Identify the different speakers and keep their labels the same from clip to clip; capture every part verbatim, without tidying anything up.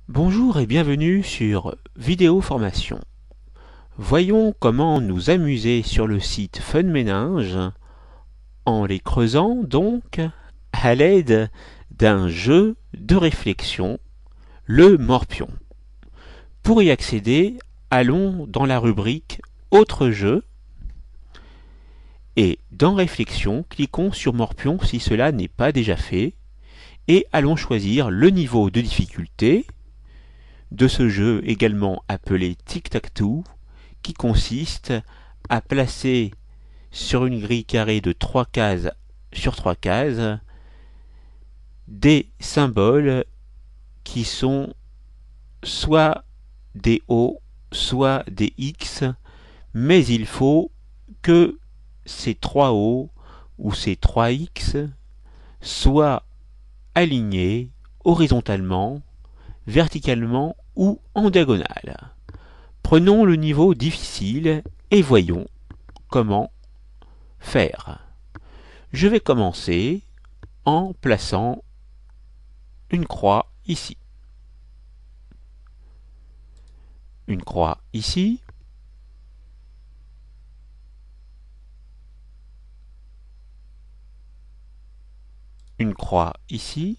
Speaker 1: Bonjour et bienvenue sur Vidéo Formation. Voyons comment nous amuser sur le site FunMéninge en les creusant donc à l'aide d'un jeu de réflexion, le Morpion. Pour y accéder, allons dans la rubrique Autres jeux et dans Réflexion, cliquons sur Morpion si cela n'est pas déjà fait et allons choisir le niveau de difficulté de ce jeu également appelé Tic-Tac-Toe, qui consiste à placer sur une grille carrée de trois cases sur trois cases des symboles qui sont soit des O, soit des X, mais il faut que ces trois O ou ces trois X soient alignés horizontalement, verticalement ou en diagonale. Prenons le niveau difficile et voyons comment faire. Je vais commencer en plaçant une croix ici. Une croix ici. Une croix ici.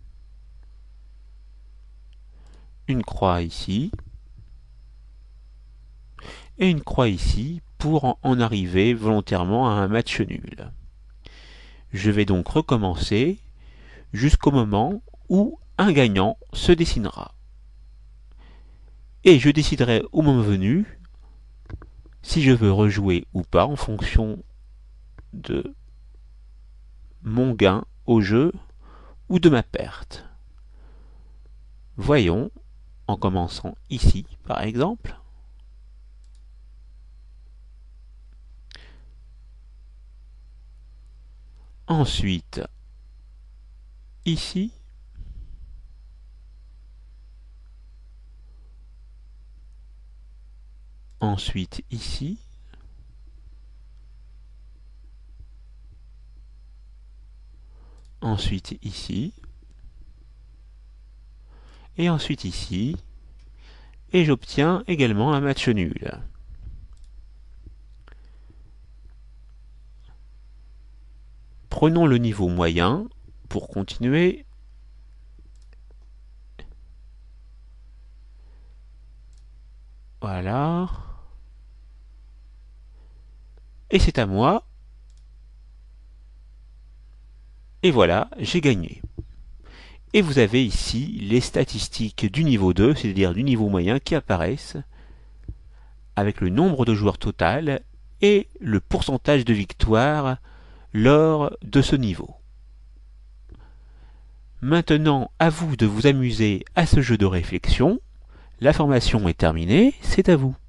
Speaker 1: Une croix ici. Et une croix ici pour en arriver volontairement à un match nul. Je vais donc recommencer jusqu'au moment où un gagnant se dessinera. Et je déciderai au moment venu si je veux rejouer ou pas en fonction de mon gain au jeu ou de ma perte. Voyons, en commençant ici par exemple. Ensuite, ici. Ensuite, ici. Ensuite, ici. Et ensuite, ici. Et j'obtiens également un match nul. Prenons le niveau moyen pour continuer. Voilà. Et c'est à moi. Et voilà, j'ai gagné. Et vous avez ici les statistiques du niveau deux, c'est-à-dire du niveau moyen, qui apparaissent avec le nombre de joueurs total et le pourcentage de victoire lors de ce niveau. Maintenant, à vous de vous amuser à ce jeu de réflexion. La formation est terminée, c'est à vous.